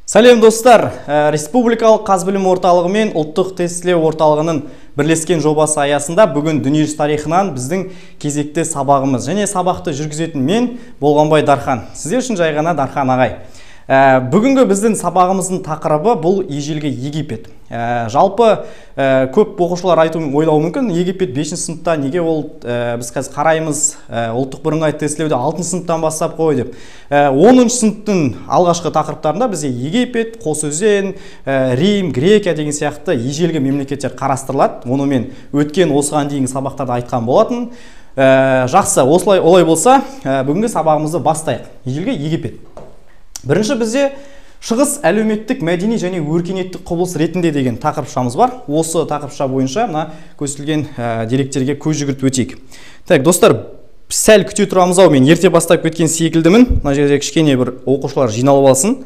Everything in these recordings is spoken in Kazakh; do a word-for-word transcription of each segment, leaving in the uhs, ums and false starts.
Сәлем достар, Республикалық Қазбілім орталығы мен ұлттық тестілеу орталығының бірлескен жобасы аясында бүгін дүниежүзі тарихынан біздің кезекті сабағымыз және сабақты жүргізетін мен Болғанбай Дархан. Сіздер үшін жай ғана Дархан ағай. Бүгінгі біздің сабағымыздың тақырыбы бұл ежелгі Египет. Жалпы көп оқушылар айту ойлауы мүмкін, Египет бесінші сыныпта неге ол біз қазір қараймыз ұлттық бірыңғай тестілеуде алтыншы сыныптан бастап қой деп. оныншы сыныптың алғашқы тақырыптарында бізде Египет, Қосөзен, Рим, Грекия деген сияқты ежелгі мемлекеттер қарастырылады. Оны мен өткен осыған дейінгі сабақтарда айтқан болатын. Жақсы, осылай олай болса, бүгінгі сабағымызды бастайық. Ежелгі Египет. Бірінші бізде шығыс әлеуметтік, мәдени және өркениеттік құбылыс ретінде деген тақырыпшамыз бар. Осы тақырыпша бойынша мына көрсетілген деректерге көз жүгіртіп өтейік. Так, достар, сәл күте тұрамыз ау, мен ерте бастап кеткен секілдімін. Мына жерде кішкене бір оқушылар жиналып алсын.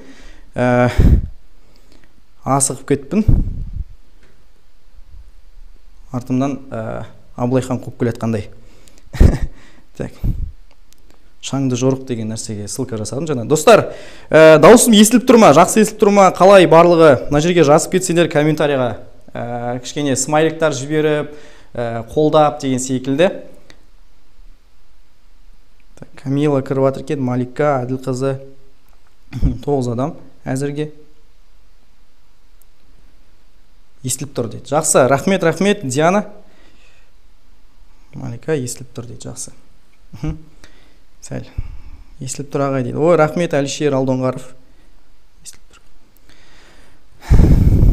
Асығып кетпін. Артымдан Абылайхан қуып келетқандай. Так. Шаңды жорық деген нәрсеге ссылка жасадым жаңа. Достар, дауысым естіліп тұр ма? Жақсы естіліп тұр ма? Қалай барлығы? Мына жерге жазып кетсеңдер комментарийға кішкене смайликтар жіберіп, қолдап деген секілді. Камила кіріп жатыр екен, Малика, Әділқызы, тоғыз адам әзірге естіліп тұр дейді. Жақсы, рахмет, рахмет, Диана. Малика естіліп тұр дейді, жақсы. Сәл, естіліп тұр ағай дейді. Ой, рахмет, Әлішер Алдоңғаров. Естіліп тұр.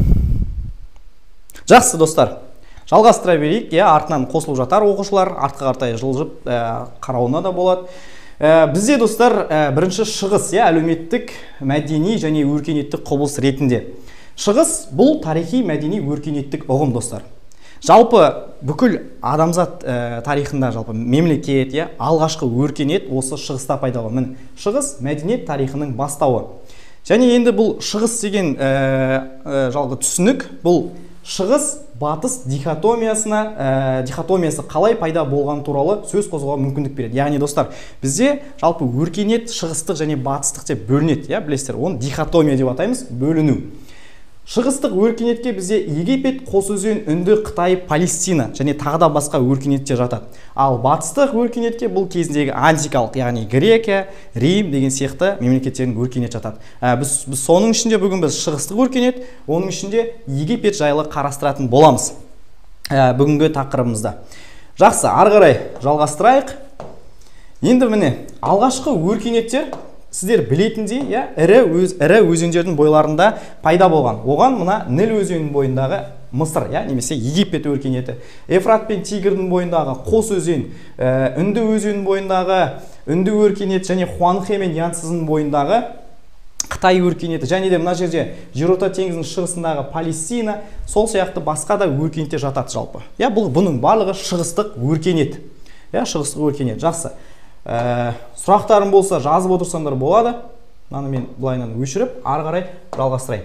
Жақсы, достар. Жалғастыра берейік. Артынан қосылып жатар оқушылар, артқа қартай жылжып қарауына да болады. Бізде, достар, бірінші шығыс, әлеуметтік, мәдени және өркениеттік құбылыс ретінде. Шығыс бұл тарихи, мәдени, өркениеттік ұғым, достар. Жалпы бүкіл адамзат тарихында жалпы мемлекет, алғашқы өркениет осы шығыста пайда болған. Шығыс мәдениет тарихының бастауы. Және енді бұл шығыс деген жалпы түсінік, бұл шығыс батыс дихотомиясына, дихотомиясы қалай пайда болған туралы сөз қозғауға мүмкіндік береді. Яғни, достар, бізде жалпы өркениет шығыстық және батыстық деп бөлінеді, білесіздер, оны дихотомия деп атаймыз, бөліну. Шығыстық өркениетке бізде Египет, Қосөзен, Үнді, Қытай, Палестина және тағы да басқа өркениеттер жатады. Ал батыстық өркениетке бұл кезіндегі антикалық, яғни Грекия, Рим деген сияқты мемлекеттердің өркениет жатады. Біз, біз соның ішінде бүгін біз шығыстық өркениет, оның ішінде Египет жайлы қарастыратын боламыз бүгінгі тақырыбымызда. Жақсы, ары қарай жалғастырайық. Енді міне алғашқы өркениеттер сіздер білетіндей, ірі өзендердің бойларында пайда болған. Оған мына Ніл өзенінің бойындағы Мысыр, немесе Египет өркениеті. Ефрат пен Тигрдің бойындағы Қосөзен, Үнді өзенінің бойындағы Үнді өркениеті және Хуанхэ мен Янцзының бойындағы Қытай өркениеті, және де мына жерде Жерорта теңізінің шығысындағы Палестина, сол сияқты басқа да өркениеттер жатады жалпы. Бұл бұның барлығы шығыстық өркениет. Шығыстық өркениет. Жақсы. Сұрақтарым болса жазып отырсаңдар болады. Мынаны мен бұлайынан өшіріп, ары қарай жалғастырайын.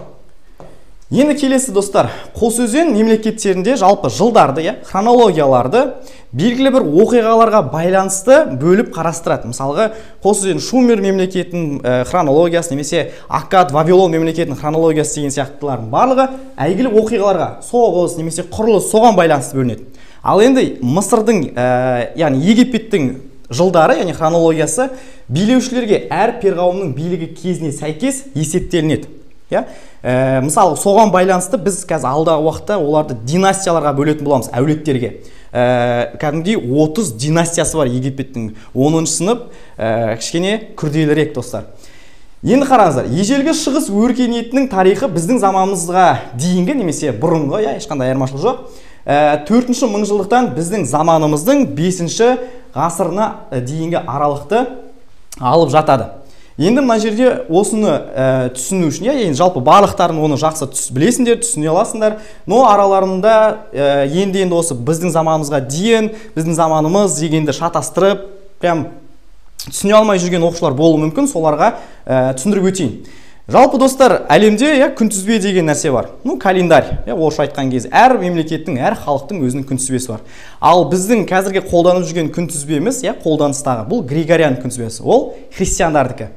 Енді келесі, достар, Қосөзен мемлекеттерінде жалпы жылдарды, хронологияларды белгілі бір оқиғаларға байланысты бөліп қарастырады. Мысалға, Қосөзен Шумер мемлекетінің хронологиясы, немесе Аккад, Вавилон мемлекетінің хронологиясы деген сияқтылардың барлығы әйгілі оқиғаларға, соғыс немесе құрылыс соған байланысты бөлінеді. Ал енді Мысырдың, яғни Египеттің жылдары, яғни хронологиясы билеушілерге әр перғауынның билігі кезіне сәйкес есептелінеді. Мысалы, соған байланысты біз қазір алдағы уақытта оларды династияларға бөлетін боламыз, әулеттерге. Кәдімгідей отыз династиясы бар Египеттің. оныншы сынып кішкене күрделірек, достар. Енді қараңыздар, ежелгі шығыс өркениетінің тарихы біздің заманымызға дейінгі немесе бұрынғы, ешқандай айырмашылық жоқ. төртінші мыңжылдықтан біздің заманымыздың бесінші ғасырына дейінгі аралықты алып жатады. Енді мына жерде осыны түсіну үшін, енді жалпы барлықтарын оны жақсы білесіңдер, түсіне аласыңдар. Но араларында енді-енді осы біздің заманымызға дейін, біздің заманымыз дегенді шатастырып, прям түсіне алмай жүрген оқушылар болуы мүмкін, соларға түсіндіріп өтейін. Жалпы, достар, әлемде күнтізбе деген нәрсе бар. Ну, календарь, орысша айтқан кезде әр мемлекеттің, әр халықтың өзінің күнтізбесі бар. Ал біздің қазірге қолданып жүрген күнтізбеміз, қолданыстағы, бұл Григориан күнтізбесі. Ол христиандардікі.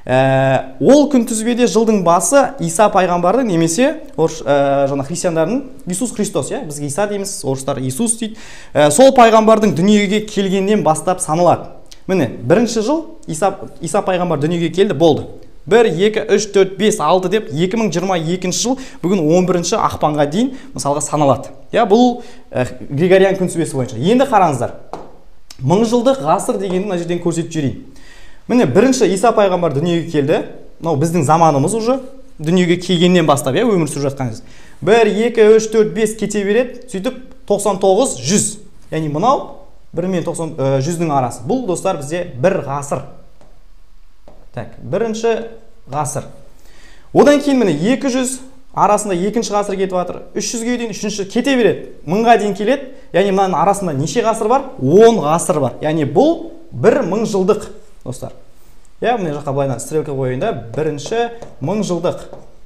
Ә, ол күнтізбеде жылдың басы Иса пайғамбардың немесе орыс ә, жаңа христиандардың Иисус Христос, иә, бізге Иса дейміз, орыстар Иисус дейді. Ә, сол пайғамбардың дүниеге келгеннен бастап саналады. Міне, бірінші жыл Иса, Иса пайғамбар дүниеге келді, болды. бір, екі, үш, төрт, бес, алты деп екі мың жиырма екінші жыл бүгін он бірінші ақпанға дейін мысалға саналады. Я, бұл ә, Григориан күнтізбесі бойынша. Енді қараңыздар. Мың жылдық ғасыр дегенді мына жерден көрсетіп жіберейін. Міне, бірінші Иса пайғамбар дүниеге келді. Мынау біздің заманымыз уже дүниеге келгеннен бастап, я, өмір сүріп жатқанымыз. бір, екі, үш, төрт, бес кете береді. Сөйтіп тоқсан тоғыз, жүз. Яғни мынау бір мен тоқсан, жүздің арасы. Бұл достар бізде бір ғасыр. Так, бірінші ғасыр. Одан кейін міне екі жүз арасында екінші ғасыр кетіп жатыр. үш жүзге дейін үшінші кете береді. мыңға дейін келеді. Яғни мынаның арасында неше ғасыр бар? он ғасыр бар. Яғни бұл бір мың жылдық, достар. Я, мына жаққа былайынан стрелка қойында бірінші мың жылдық.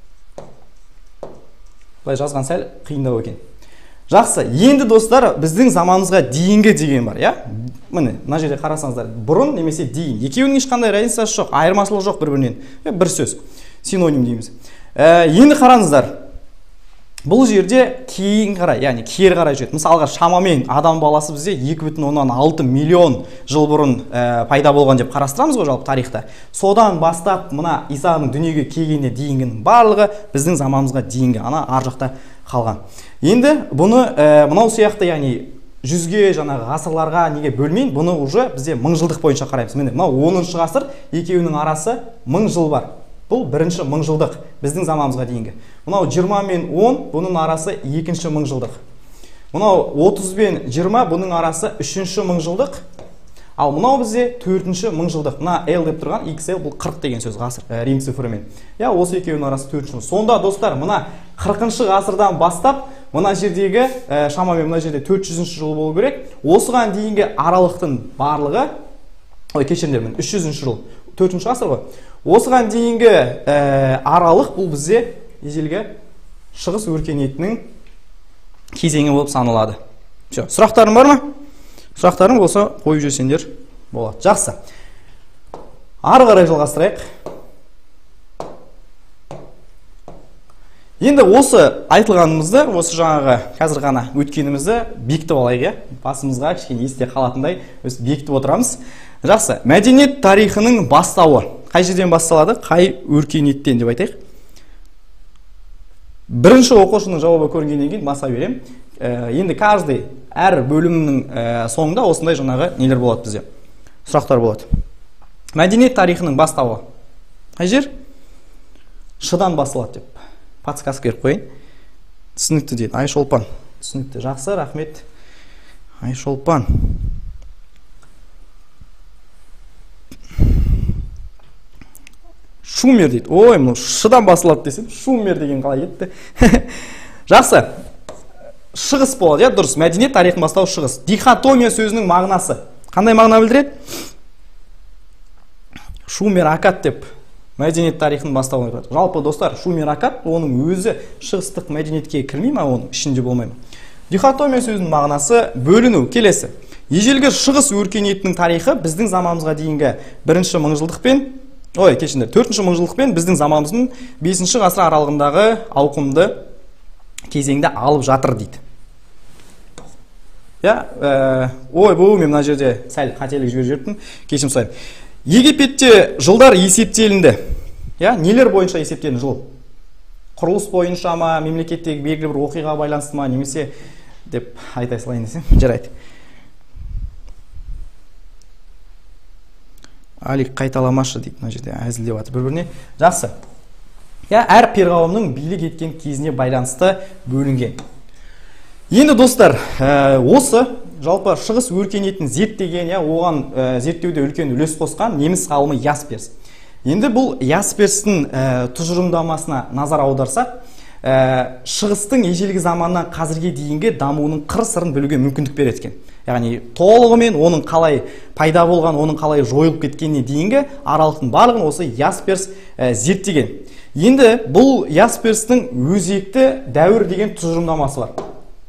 Былай жазған сәл қиындау екен. Жақсы, енді достар, біздің заманымызға дейінгі деген бар, я? Міне, мына жерде қарасаңыздар, бұрын немесе дейін. Екеуінің ешқандай разницасы жоқ, айырмашылығы жоқ бір-бірінен. Бір сөз, синоним дейміз. Ә, енді қараңыздар, бұл жерде кейін қарай, яғни кері қарай жүреді. Мысалға, шамамен адам баласы бізде екі бүтін оннан алты миллион жыл бұрын ә, пайда болған деп қарастырамыз ғой жалпы тарихта. Содан бастап мына Исаның дүниеге келгеніне дейінгінің барлығы біздің заманымызға дейінгі, ана ар жақта қалған. Енді бұны ә, мынау сияқты, яғни жүзге жаңағы ғасырларға неге бөлмейін, бұны уже бізде мың жылдық бойынша қараймыз. Міне, мынау оныншы ғасыр, екеуінің арасы мың жыл бар. Бұл бірінші мың жылдық біздің заманымызға дейінгі. Мынау жиырма мен он, бұның арасы екінші мың жылдық. Мынау отыз бен жиырма, бұның арасы үшінші мың жылдық. Ал мынау бізде төртінші мың жылдық. Мына L деп тұрған, икс эл бұл қырық деген сөз ғасыр, ә, рим цифрымен. Я, осы екеуінің арасы төртінші. Сонда достар, мына қырқыншы ғасырдан бастап мына жердегі ә, шамамен мына жерде төрт жүзінші жыл болу керек. Осыған дейінгі аралықтың барлығы, ой, кешіріңдер, мен үш жүзінші жыл, төртінші ғасыр ғой. Осыған дейінгі ә, аралық бұл бізде ежелгі шығыс өркениетінің кезеңі болып саналады. Все, сұрақтарың бар ма? Сұрақтарың болса қойып жүрсеңдер болады. Жақсы. Ары қарай жалғастырайық. Енді осы айтылғанымызды, осы жаңағы қазір ғана өткенімізді бекітіп алайық, иә? Басымызға кішкене есте қалатындай өз бекітіп отырамыз. Жақсы. Мәдениет тарихының бастауы қай жерден басталады, қай өркениеттен деп айтайық. Бірінші оқушының жауабы көргеннен кейін баса берем. Ә, енді каждый әр бөлімнің ә, соңында осындай жаңағы нелер болады бізде. Сұрақтар болады. Мәдениет тарихының бастауы қай жер? Шыдан басталады деп. Подсказка беріп қойын. Түсінікті дейді. Айшолпан. Түсінікті. Жақсы, рахмет. Айшолпан. Шумер дейді. Ой, мұны шыдан басылады десем, шумер деген қалай кетті. Жақсы. Шығыс болады, я, дұрыс. Мәдениет тарихын бастау шығыс. Дихотомия сөзінің мағынасы. Қандай мағына білдіреді? Шумер акат деп мәдениет тарихын бастауын айтады. Жалпы достар, шумер акат, оның өзі шығыстық мәдениетке кірмей ма, оның ішінде болмай ма? Дихотомия сөзінің мағынасы бөліну. Келесі. Ежелгі шығыс өркениетінің тарихы біздің заманымызға дейінгі бірінші мыңжылдықпен, ой, кешіңдер, төртінші мыңжылдықпен біздің заманымыздың бесінші ғасыр аралығындағы ауқымды кезеңді алып жатыр дейді. Я, ә, ой, бұл мен мына жерде сәл қателік жіберіп жіберіппін. Кешірім сұраймын. Египетте жылдар есептелінді. Я, нелер бойынша есептелінді жыл? Құрылыс бойынша ма, мемлекеттегі белгілі бір оқиға байланысты ма, немесе деп айта салайын десем, жарайды. Алик қайталамашы дейді, мына жерде әзілдеп жатыр бір-біріне. Жақсы. Я, әр перғауымның билік еткен кезіне байланысты бөлінген. Енді достар, осы жалпы шығыс өркениетін зерттеген, оған зерттеуде үлкен үлес қосқан неміс ғалымы Ясперс. Енді бұл Ясперстің тұжырымдамасына назар аударсақ, шығыстың ежелгі заманнан қазірге дейінгі дамуының қыр-сырын білуге мүмкіндік береді екен. Яғни толығымен оның қалай пайда болған, оның қалай жойылып кеткеніне дейінгі аралықтың барлығын осы Ясперс зерттеген. Енді бұл Ясперстің өзекті дәуір деген тұжырымдамасы бар.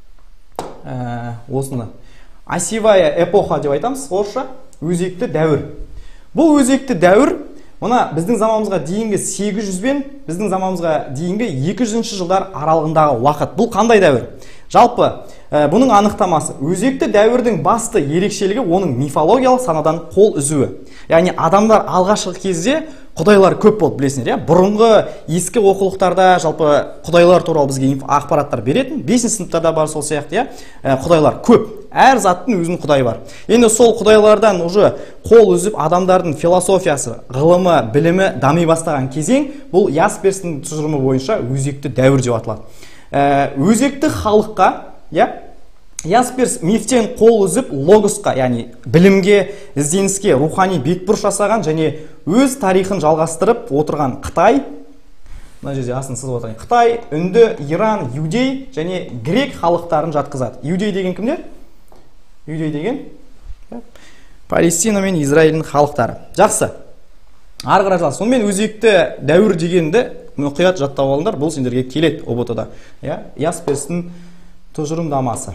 Осыны осевая эпоха деп айтамыз, орысша өзекті дәуір. Бұл өзекті дәуір Мына біздің заманымызға дейінгі сегіз жүз бен біздің заманымызға дейінгі екі жүзінші жылдар аралығындағы уақыт. Бұл қандай дәуір? Жалпы, ә, бұның анықтамасы. Өзекті дәуірдің басты ерекшелігі оның мифологиялық санадан қол үзуі. Яғни адамдар алғашқы кезде құдайлар көп болды, білесіңдер, иә? Бұрынғы ескі оқулықтарда жалпы құдайлар туралы бізге ақпараттар беретін. бесінші сыныпта да бар сол сияқты, иә? Ә, құдайлар көп. Әр заттың өзінің құдайы бар. Енді сол құдайлардан уже қол үзіп адамдардың философиясы, ғылымы, білімі дами бастаған кезең бұл Ясперстің тұжырымы бойынша өзекті дәуір деп аталады. Ә, өзекті халыққа, иә? Ясперс мифтен қол үзіп логосқа, яғни білімге, ізденіске, рухани бетбұрыс жасаған және өз тарихын жалғастырып отырған Қытай, мына жерде астын сызып отырайын. Қытай, Үнді, Иран, Иудей және грек халықтарын жатқызады. Иудей деген кімдер? Иудей деген Палестина мен Израильдің халықтары. Жақсы. Ары қарай жалғас. Сонымен өзекті дәуір дегенді мұқият жаттап алыңдар. Бұл сендерге келеді о бэ тэ-да. Иә, Ясперстің тұжырымдамасы.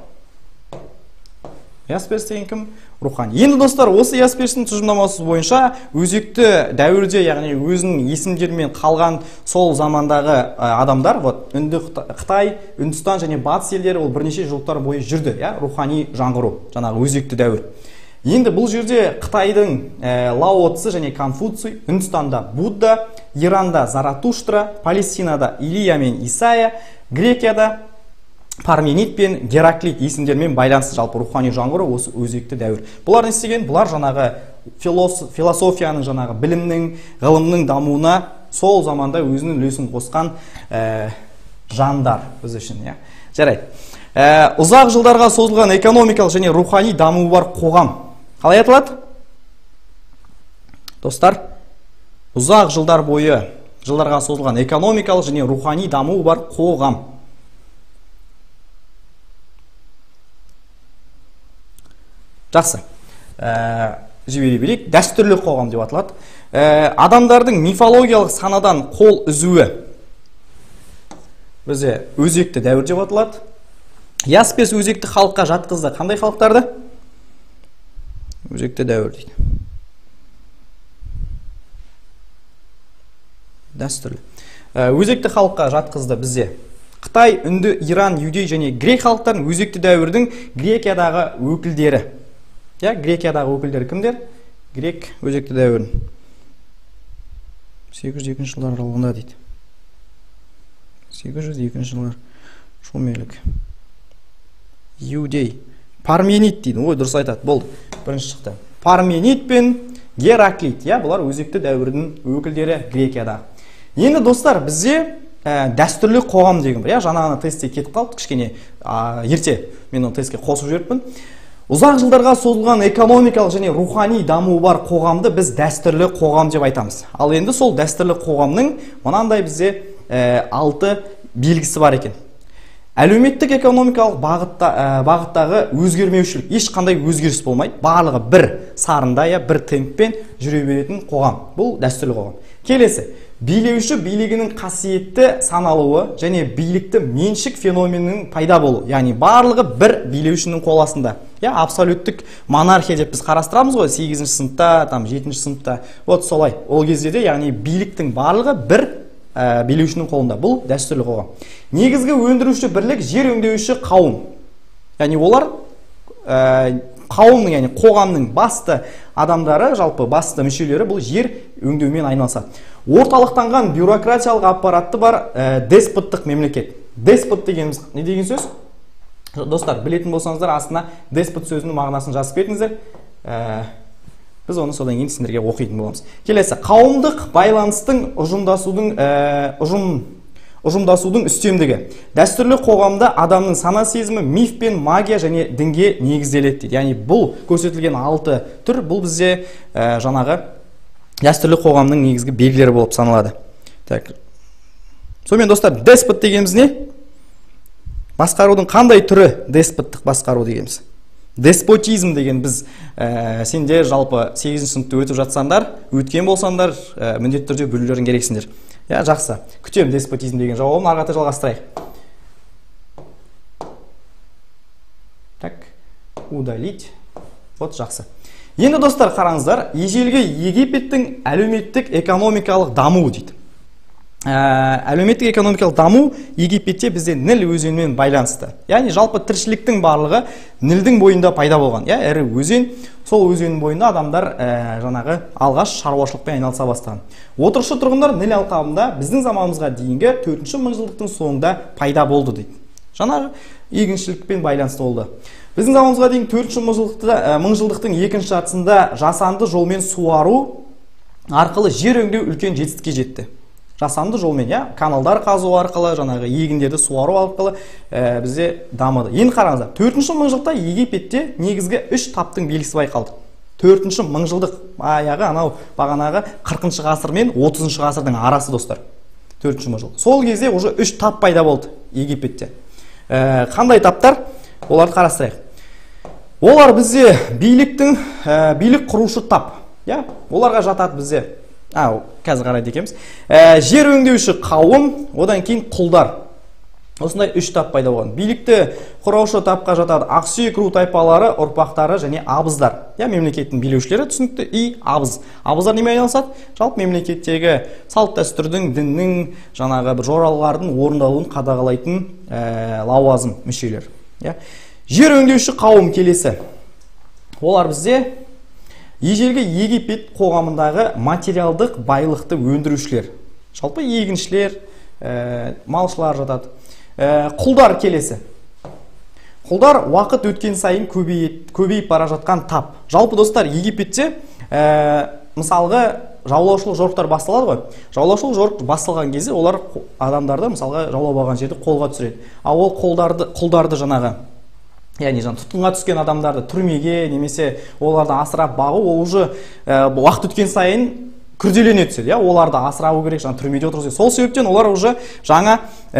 Ясперс деген кім? Рухани. Енді достар, осы Ясперстің тұжырымдамасы бойынша өзекті дәуірде, яғни өзінің есімдерімен қалған сол замандағы адамдар, вот Үнді, Қытай, Үндістан және батыс елдері ол бірнеше жылдар бойы жүрді, иә, рухани жаңғыру, жаңағы өзекті дәуір. Енді бұл жерде Қытайдың ә, Лао Цзы және Конфуций, Үндістанда Будда, Иранда Заратуштра, Палестинада Илия мен Исая, Грекияда Парменид пен Гераклит есімдермен байланысты жалпы рухани жаңғыру осы өзекті дәуір. Бұлар не істеген? Бұлар жаңағы философияның, жаңағы білімнің, ғылымның дамуына сол заманда өзінің үлесін қосқан ә, жандар біз үшін, иә. Жарайды. Ә, ұзақ жылдарға созылған экономикалық және рухани дамуы бар қоғам. Қалай айтылады? Достар, ұзақ жылдар бойы жылдарға созылған экономикалық және рухани дамуы бар қоғам. Жақсы. Ә, жібере берейік. Дәстүрлі қоғам деп аталады. Ә, адамдардың мифологиялық санадан қол үзуі бізде өзекті дәуір деп аталады. Ясперс өзекті халыққа жатқызды. Қандай халықтарды? Өзекті дәуір дейді. Дәстүрлі. Ә, өзекті халыққа жатқызды бізде Қытай, Үнді, Иран, Иудей және грек халықтарын өзекті дәуірдің Грекиядағы өкілдері. Я, Грекиядағы өкілдері кімдер? Грек өзекті дәуірін. сегіз жүз екінші жылдар аралығында дейді. сегіз жүз екінші жылдар. Шумерлік. Иудей. Парменид дейді. Ой, дұрыс айтады. Болды. Бірінші шықты. Парменид пен Гераклит. Я, бұлар өзекті дәуірдің өкілдері Грекияда. Енді достар, бізде ә, дәстүрлі қоғам деген бір. Я, жаңағына тестте кетіп қалды. Кішкене ә, ерте мен оны тестке қосып жіберіппін. Ұзақ жылдарға созылған экономикалық және рухани дамуы бар қоғамды біз дәстүрлі қоғам деп айтамыз. Ал енді сол дәстүрлі қоғамның мынандай бізде ә, алты белгісі бар екен. Әлеуметтік экономикалық бағытта, ә, бағыттағы өзгермеушілік, ешқандай өзгеріс болмайды. Барлығы бір сарында, я, бір темппен жүре беретін қоғам. Бұл дәстүрлі қоғам. Келесі, билеуші билігінің қасиетті саналуы және билікті меншік феноменінің пайда болу. Яғни барлығы бір билеушінің қол астында. Я, абсолюттік монархия деп біз қарастырамыз ғой, сегізінші сыныпта, там жетінші сыныпта. Вот солай. Ол кезде де, яғни биліктің барлығы бір ә, билеушінің қолында. Бұл дәстүрлі қоғам. Негізгі өндіруші бірлік жер өңдеуші қауым. Яғни олар ә, қауымның, яғни қоғамның басты адамдары, жалпы басты мүшелері бұл жер өңдеумен айналысады. Орталықтанған бюрократиялық аппаратты бар ә, деспоттық мемлекет. Деспот дегеніміз не деген сөз? Достар, білетін болсаңыздар, астына деспот сөзінің мағынасын жазып кетіңіздер. Ә, біз оны содан кейін сендерге оқитын боламыз. Келесі, қауымдық байланыстың ұжымдасудың ә, ұжым ұжымдасудың үстемдігі. Дәстүрлі қоғамда адамның сана сезімі миф пен магия және дінге негізделеді дейді. Яғни бұл көрсетілген алты түр, бұл бізде ә, жаңағы дәстүрлі қоғамның негізгі белгілері болып саналады. Так. Сонымен достар, деспот дегеніміз не? Басқарудың қандай түрі деспоттық басқару дегеніміз? Деспотизм деген біз ә, сендер жалпы сегізінші сыныпты өтіп жатсаңдар, өткен болсаңдар, ә, міндетті түрде білулерің керексіңдер. Я, жақсы. Күтем деспотизм деген жауабын, ары қарата жалғастырайық. Так, удалить. Вот, жақсы. Енді достар, қараңыздар, ежелгі Египеттің әлеуметтік экономикалық дамуы дейді. Әлеуметтік экономикалық даму Египетте бізде Ніл өзенімен байланысты. Яғни жалпы тіршіліктің барлығы Нілдің бойында пайда болған. Я, әрі өзен, сол өзеннің бойында адамдар жаңағы алғаш шаруашылықпен айналыса бастаған. Отырықшы тұрғындар Ніл алқабында біздің заманымызға дейінгі төртінші мыңжылдықтың соңында пайда болды дейді. Жаңағы егіншілікпен байланысты болды. Біздің заманымызға дейін төртінші мыңжылдықтың екінші жартысында жасанды жолмен суару арқылы жер өңдеу үлкен жетістікке жетті. Жасанды жолмен, я, каналдар қазу арқылы, жаңағы егіндерді суару арқылы ә, бізде дамыды. Енді қараңыздар, төртінші мыңжылдықта Египетте негізгі үш таптың белгісі байқалды. төртінші мыңжылдық аяғы анау бағанағы қырқыншы ғасыр мен отызыншы ғасырдың арасы, достар. төртінші мыңжылдық. Сол кезде уже үш тап пайда болды Египетте. Ә, қандай таптар? Оларды қарастырайық. Олар бізде биліктің ә, билік құрушы тап. Я, оларға жатады бізде. А, қазір қарайды екенбіз. Ә, жер өңдеуші қауым, одан кейін құлдар. Осындай үш тап пайда болған. Билікті құраушы тапқа жатады ақсүйек ру тайпалары, ұрпақтары және абыздар. Я, мемлекеттің билеушілері түсінікті и абыз. Абыздар немен айналысады? Жалпы мемлекеттегі салт дәстүрдің, діннің, жаңағы бір жоралғардың орындалуын қадағалайтын ә, лауазым мүшелер. Я. Жер өңдеуші қауым келесі. Олар бізде ежелгі Египет қоғамындағы материалдық байлықты өндірушілер. Жалпы егіншілер, ә, малшылар жатады. Ә, құлдар келесі. Құлдар уақыт өткен сайын көбейіп, көбейіп бара жатқан тап. Жалпы достар, Египетте ә, мысалғы жаулаушылық жорықтар басталады ғой. Жаулаушылық жорық басталған кезде олар адамдарды мысалға жаулап алған жерді қолға түсіреді. А ол құлдарды, құлдарды жаңағы яғни жаңа тұтқынға түскен адамдарды түрмеге немесе оларды асырап бағу, ол уже ә, уақыт өткен сайын күрделене түседі. Оларды асырау керек, жаңа түрмеде отырғызу. Сол себептен олар уже жаңа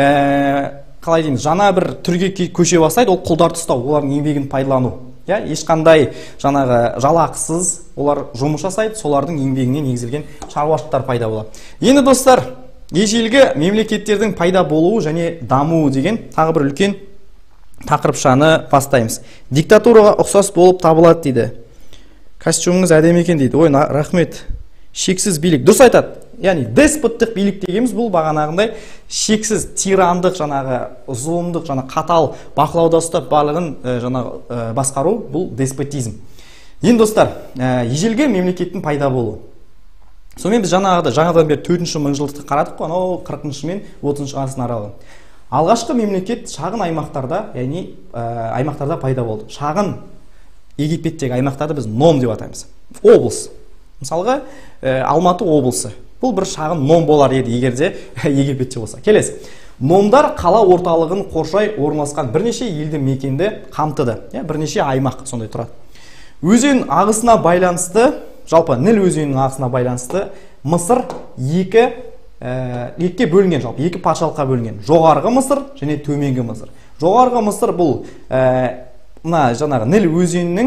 ә, қалай дейміз, жаңа бір түрге көше бастайды, ол құлдарды ұстау, олардың еңбегін пайдалану. Я, ешқандай жаңағы жалақысыз олар жұмыс жасайды, солардың еңбегіне негізделген шаруашылықтар пайда болады. Енді достар, ежелгі мемлекеттердің пайда болуы және дамуы деген тағы бір үлкен тақырыпшаны бастаймыз. Диктатураға ұқсас болып табылады дейді. Костюміңіз әдемі екен дейді. Ой, рахмет. Шексіз билік. Дұрыс айтады. Яғни деспоттық билік дегеніміз бұл бағанағындай шексіз тирандық, жаңағы зұлымдық, жаңа қатал бақылауда ұстап барлығын ә, жаңағы ә, басқару, бұл деспотизм. Енді достар, ә, ежелгі мемлекеттің пайда болуы. Сонымен біз жаңағыда жаңадан бері төртінші мыңжылдықты қарадық қой, анау қырқыншы мен отызыншы ғасырдың аралығы. Алғашқы мемлекет шағын аймақтарда, яғни ә, аймақтарда пайда болды. Шағын Египеттегі аймақтарды біз ном деп атаймыз. Облыс. Мысалға, ә, Алматы облысы. Бұл бір шағын ном болар еді, егерде Египетте болса. Келесі. Номдар қала орталығын қоршай орналасқан бірнеше елді мекенді қамтыды. Я, бірнеше аймақ сондай тұрады. Өзен ағысына байланысты, жалпы Ніл өзенінің ағысына байланысты, Мысыр екі ә, екіге бөлінген, жалпы екі патшалыққа бөлінген. Жоғарғы Мысыр және төменгі Мысыр. Жоғарғы Мысыр бұл ә, мына жаңағы Ніл өзенінің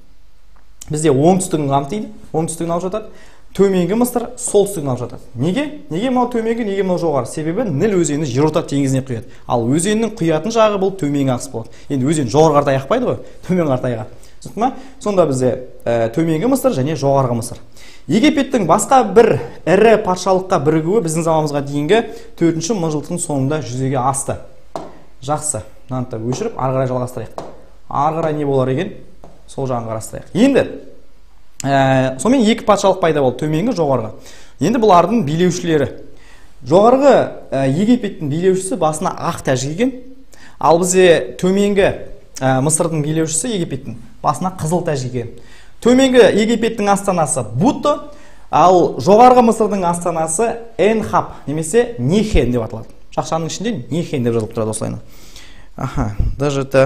бізде оңтүстігін қамтиды, оңтүстігін алып жатады. Төменгі Мысыр солтүстігін алып жатады. Неге? Неге мынау төменгі, неге мынау жоғары? Себебі Ніл өзені Жерорта теңізіне құяды. Ал өзеннің құятын жағы бұл төменгі ағыс болады. Енді өзен жоғарғы қарата аяқпайды ғой, төмен қарата аяға. Түсінді ме? Сонда бізде ә, төменгі Мысыр және жоғарғы Мысыр. Египеттің басқа бір ірі патшалыққа бірігуі біздің заманымызға дейінгі төртінші мыңжылдықтың соңында жүзеге асты. Жақсы. Мынаны өшіріп, ары қарай жалғастырайық. Ары қарай не болар екен? Сол жағын қарастырайық. Енді Ә, сонымен екі патшалық пайда болды, төменгі, жоғарғы. Енді бұлардың билеушілері. Жоғарғы ә, Египеттің билеушісі басына ақ тәж киген, ал бізде төменгі ә, Мысырдың билеушісі Египеттің басына қызыл тәж киген. Төменгі Египеттің астанасы Бутто, ал жоғарғы Мысырдың астанасы Энхап, немесе Нехен деп аталады. Жақшаның ішінде Нехен деп жазылып тұрады осылайна. Аха, даже это...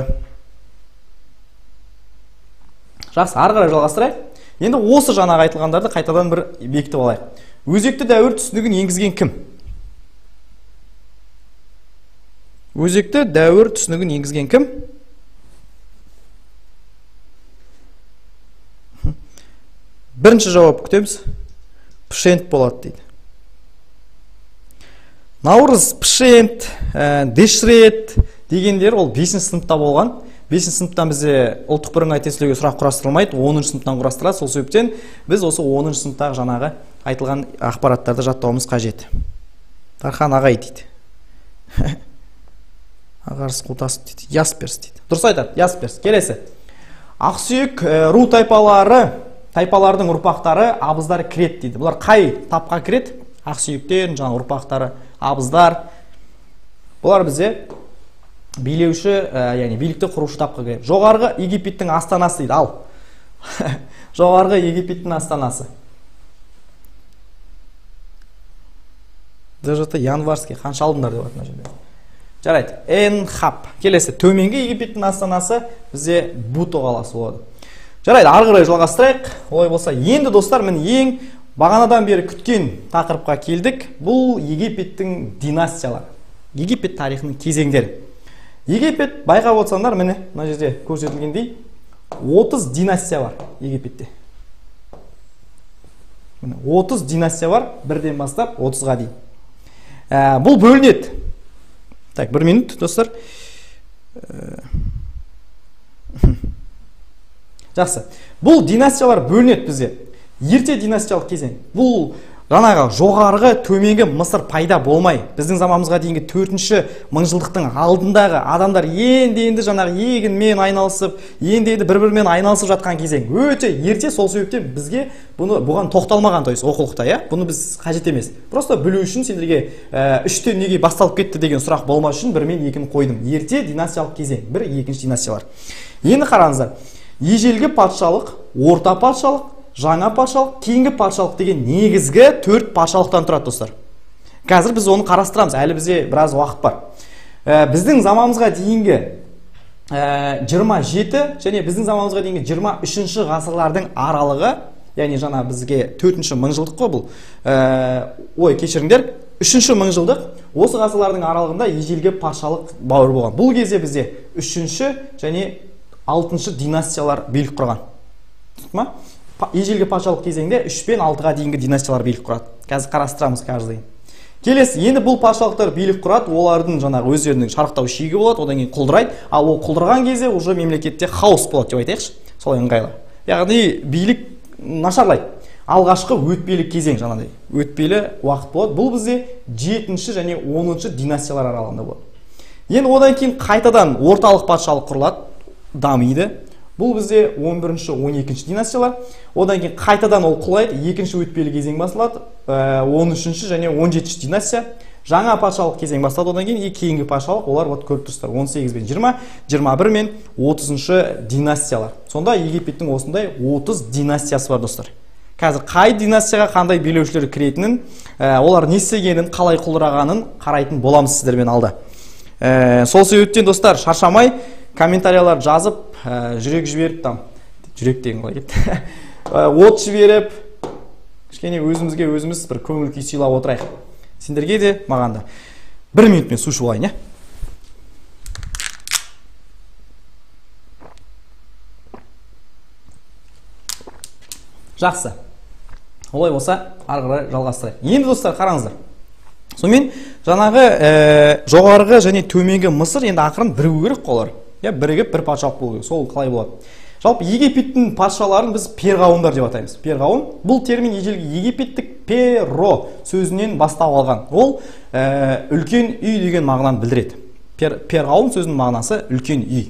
Жақсы, ары қарай жалғастырайық. Енді осы жаңағы айтылғандарды қайтадан бір бекітіп алайық. Өзекті дәуір түсінігін енгізген кім? Өзекті дәуір түсінігін енгізген кім? Бірінші жауап күтеміз. Пшент болады дейді. Наурыз, Пшент, ә, Дешрет дегендер ол бесінші сыныпта болған. бесінші сыныптан бізде ұлттық бірыңғай тестілеуге сұрақ құрастырылмайды, оныншы сыныптан құрастырылады. Сол себептен біз осы оныншы сыныптағы жаңағы айтылған ақпараттарды жаттауымыз қажет. Тархан ағай дейді. Ағарыс қутас дейді. Ясперс дейді. Дұрыс айтады, Ясперс. Келесі. Ақсүйек ру тайпалары, тайпалардың ұрпақтары абыздар кірет дейді. Бұлар қай тапқа кірет? Ақсүйектер, жаңа ұрпақтары, абыздар. Бұлар бізде билеуші, яғни билікті құрушы тапқа кіреді. Жоғарғы Египеттің астанасы дейді. Ал. Жоғарғы Египеттің астанасы. ДЖТ январский қанша алдыңдар деп атына жерде. Жарайды. Энхап. Келесі. Төменгі Египеттің астанасы бізде Буто қаласы болады. Жарайды. Ары қарай жалғастырайық. Олай болса, енді достар, мен ең бағанадан бері күткен тақырыпқа келдік. Бұл Египеттің династиялары. Египет тарихының кезеңдері. Египет, байқап отырсаңдар, міне мына жерде көрсетілгендей отыз династия бар Египетте. Міне отыз династия бар, бірден бастап отызға дейін. Ә, бұл бөлінеді. Так, бір минут, достар. Жақсы. Бұл династиялар бөлінеді бізде. Ерте династиялық кезең. Бұл жаңағы жоғарғы төменгі Мысыр пайда болмай, біздің заманымызға дейінгі төртінші мыңжылдықтың алдындағы адамдар енді-енді жаңағы егінмен айналысып, енді-енді бір-бірімен айналысып жатқан кезең. Өте ерте, сол себептен бізге бұны бұған тоқталмаған, то есть оқулықта, я? Бұны біз қажет емес. Просто білу үшін сендерге үштен неге басталып кетті деген сұрақ болмас үшін бір мен екіні қойдым. Ерте династиялық кезең, бір екінші династиялар. Енді қараңыздар. Ежелгі патшалық, орта патшалық, жаңа патшалық, кейінгі патшалық деген негізгі төрт патшалықтан тұрады, достар. Қазір біз оны қарастырамыз, әлі бізде біраз уақыт бар. Ә, біздің заманымызға дейінгі ә, жиырма жеті және біздің заманымызға дейінгі жиырма үшінші ғасырлардың аралығы, яғни жаңа бізге төртінші мыңжылдық қой бұл. Ә, ой, кешіріңдер, үшінші мыңжылдық, осы ғасырлардың аралығында ежелгі патшалық бауыр болған. Бұл кезде бізде үшінші және алтыншы династиялар билік құрған. Ма? Ежелгі патшалық кезеңде үш пен алтыға дейінгі династиялар билік құрады. Қазір қарастырамыз каждый. Келесі, енді бұл патшалықтар билік құрады, олардың жаңағы өздерінің шарықтау шегі болады, одан кейін құлдырайды. Ал ол құлдырған кезде уже мемлекетте хаос болады деп айтайықшы. Солай ыңғайлы. Яғни билік нашарлайды. Алғашқы өтпелі кезең жаңағыдай. Өтпелі уақыт болады. Бұл бізде жетінші және оныншы династиялар аралығында болады. Енді одан кейін қайтадан орталық патшалық құрылады, дамиды. Бұл бізде он бірінші он екінші династиялар. Одан кейін қайтадан ол құлайды, екінші өтпелі кезең басылады, он үшінші және он жетінші династия. Жаңа патшалық кезең басталады, одан кейін кейінгі патшалық, олар вот көріп тұрсыздар, он сегіз бен жиырма, жиырма бір мен отызыншы династиялар. Сонда Египеттің осындай отыз династиясы бар, достар. Қазір қай династияға қандай билеушілер кіретінін, олар не істегенін, қалай құлдырағанын қарайтын боламыз сіздермен алда. Сол себептен, достар, шаршамай комментариялар жазып, жүрек жіберіп, там жүрек деген қалай кетті, от жіберіп, кішкене өзімізге өзіміз бір көңіл күй сыйлап отырайық. Сендерге де, маған да. Бір минутмен су ішіп алайын, жақсы. Олай болса, ары қарай жалғастырайық. Енді, достар, қараңыздар. Сонымен жаңағы жоғарғы және төменгі Мысыр енді ақырын бірігу керек қолар. Я бірігіп бір патшалық болу керек. Сол қалай болады? Жалпы Египеттің патшаларын біз перғауындар деп атаймыз. Перғауын бұл термин ежелгі египеттік перо сөзінен бастау алған. Ол үлкен үй деген мағынаны білдіреді. Перғауын сөзінің мағынасы үлкен үй.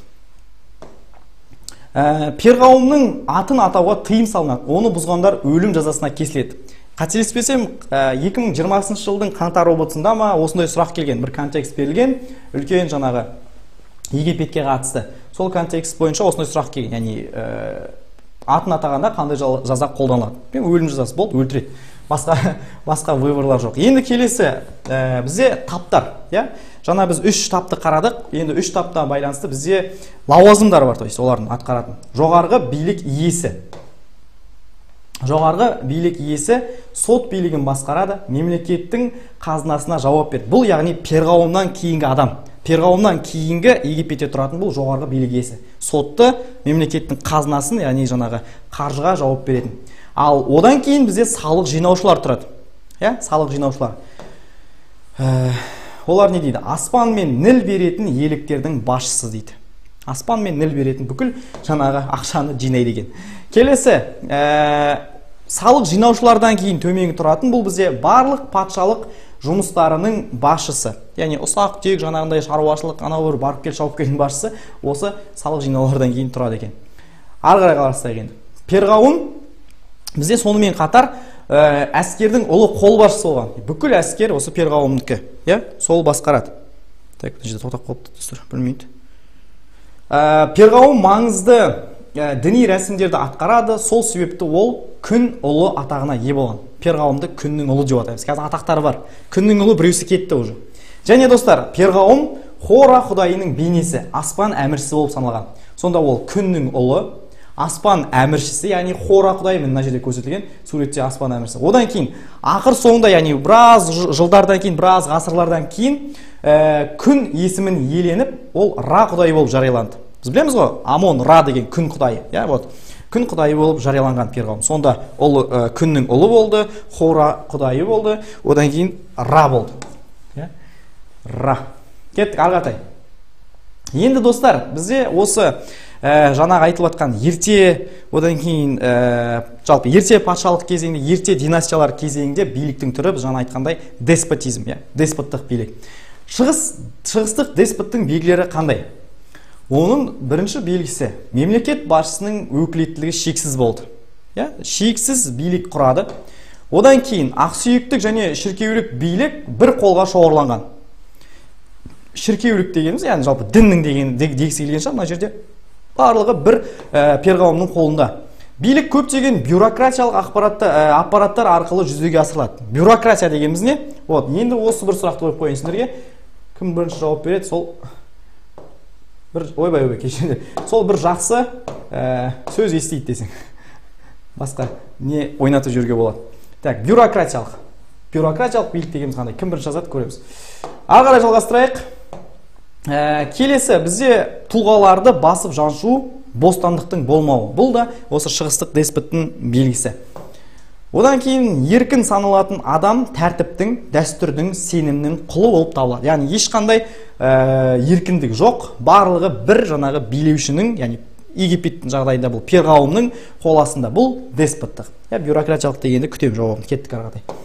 Перғауынның атын атауға тыйым салынады. Оны бұзғандар өлім жазасына кесіледі. Қателеспесем, екі мың жиырмасыншы жылдың қаңтар облысында ма осындай сұрақ келген, бір контекст берілген, үлкен жаңағы Египетке қатысты. Сол контекст бойынша осындай сұрақ келген, яғни атын атағанда қандай жаза қолданылады. Мен өлім жазасы болды, өлтіреді. Басқа басқа выборлар жоқ. Енді келесі бізде таптар, я? Жаңа біз үш тапты қарадық. Енді үш тапта байланысты бізде лауазымдар бар, то есть олардың атқаратын. Жоғарғы билік иесі. Жоғарғы билік иесі сот билігін басқарады, мемлекеттің қазынасына жауап береді. Бұл яғни перғауыннан кейінгі адам. Перғауыннан кейінгі Египетте тұратын бұл жоғарғы билік иесі. Сотты мемлекеттің қазынасын, яғни жаңағы қаржыға жауап беретін. Ал одан кейін бізде салық жинаушылар тұрады. Я, салық жинаушылар. Олар не дейді? Аспан мен ніл беретін еліктердің басшысы дейді. Аспан мен ніл беретін бүкіл жаңағы ақшаны жинайды екен. Келесі, ә, салық жинаушылардан кейін төменгі тұратын бұл бізде барлық патшалық жұмыстарының басшысы. Яғни ұсақ түйек жаңағындай шаруашылық, анау бір барып кел шауып келдің басшысы осы салық жинаулардан кейін тұрады екен. Ары қарай қарастырайық енді. Перғауын бізде сонымен қатар ә, әскердің ұлы қолбасшысы болған. Бүкіл әскер осы Перғауындікі, иә, сол басқарады. Так, мына жерде тоқтап қалыпты достар, білмейді. Ә, Перғауын маңызды ә, діни рәсімдерді атқарады, сол себепті ол күн ұлы атағына ие болған. Перғауымды күннің ұлы деп атаймыз. Қазір атақтары бар. Күннің ұлы біреусі кетті уже. Және достар, Перғауым Хора құдайының бейнесі, аспан әміршісі болып саналған. Сонда ол күннің ұлы, аспан әміршісі, яғни Хора құдайы, мына жерде көрсетілген суретте аспан әміршісі. Одан кейін ақыр соңында, яғни біраз жылдардан кейін, біраз ғасырлардан кейін ә, күн есімін иеленіп, ол Ра құдайы болып жарияланды. Біз білеміз ғой, Амон, Ра деген күн құдайы. Я, вот. Күн құдайы болып жарияланған Перғауым. Сонда ол ә, күннің ұлы болды, Хора құдайы болды, одан кейін Ра болды. Я? Ра. Кеттік, арғатай. Енді достар, бізде осы ә, жаңағы айтылып жатқан ерте, одан кейін ә, жалпы ерте патшалық кезеңде, ерте династиялар кезеңінде биліктің түрі, біз жаңа айтқандай деспотизм, я? Деспоттық билік. Шығыс, шығыстық деспоттың белгілері қандай? Оның бірінші белгісі мемлекет басшысының өкілеттілігі шексіз болды. Я? Шексіз билік құрады. Одан кейін ақсүйектік және шіркеулік билік бір қолға шоғырланған. Шіркеулік дегеніміз, яғни жалпы діннің деген дегісі келген шығар, мына жерде барлығы бір ә, Перғауымның қолында. Билік көптеген бюрократиялық ақпаратты, ә, аппараттар арқылы жүзеге асырылады. Бюрократия дегеніміз не? Вот, енді осы бір сұрақты қойып қойын сіздерге. Кім бірінші жауап береді? Сол бір ойбай ойбай кешінде. Сол бір жақсы ә, сөз естиді десең. Басқа не ойнатып жүрге болады. Так, бюрократиялық. Бюрократиялық билік дегеніміз қандай? Кім бірінші жазады, көреміз. Ары қарай жалғастырайық. Ә, келесі бізде тұлғаларды басып жаншу бостандықтың болмауы. Бұл да осы шығыстық деспоттың белгісі. Одан кейін еркін саналатын адам тәртіптің, дәстүрдің, сенімнің құлы болып табылады. Яғни ешқандай ә, еркіндік жоқ, барлығы бір жаңағы билеушінің, яғни Египеттің жағдайында бұл Перғауымның қол астында. Бұл деспоттық. Я, бюрократиялық дегенді күтем жауабын. Кеттік ары қарай.